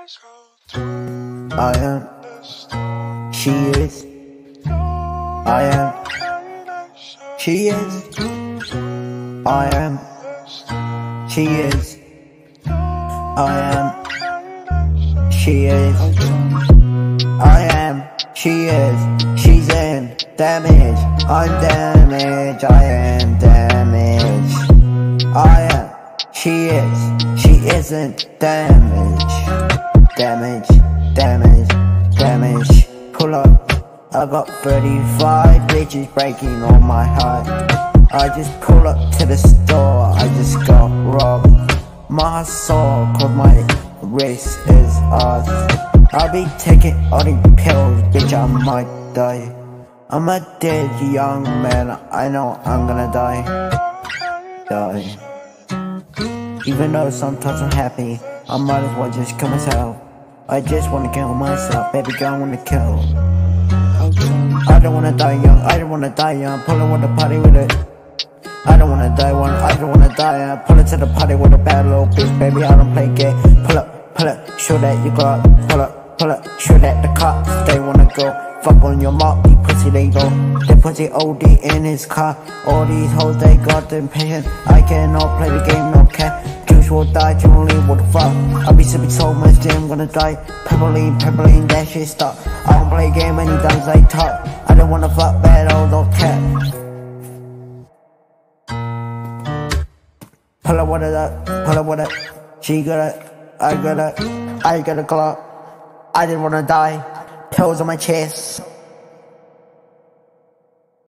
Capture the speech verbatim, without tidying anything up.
I am, she is, I am, she is, I am, she is, I am, she is, I am, she is, she's in damage, I'm damaged, I am damaged, I am, she is, she isn't damaged. Damage, damage, damage. Pull up, I got thirty-five bitches breaking on my heart. I just pull up to the store, I just got robbed. My soul, cause my wrist is off. I'll be taking all these pills, bitch, I might die. I'm a dead young man, I know I'm gonna die. Die. Even though sometimes I'm happy, I might as well just kill myself. I just wanna kill myself, baby girl, I wanna kill. I don't wanna die young, I don't wanna die young. Pullin' with the party with it. I don't wanna die one, I don't wanna die young. Pull it to the party with a bad little bitch, baby, I don't play gay. Pull up, pull up, show that you got. Pull up, pull up, show that the cops, they wanna go. Fuck on your mark, these pussy they go. They pussy O D in his car. All these hoes they got them paying. I cannot play the game, no cap. Juice will die, Julie, what the fuck? I be sipping so much, then I'm gonna die. Pepperline, pepperline, that shit stop. I don't play game any times I talk. I don't wanna fuck bad old no cat. Pull up with it up, pull up with it. She got it, I got it, I got a clock. I didn't wanna die. Pills on my chest.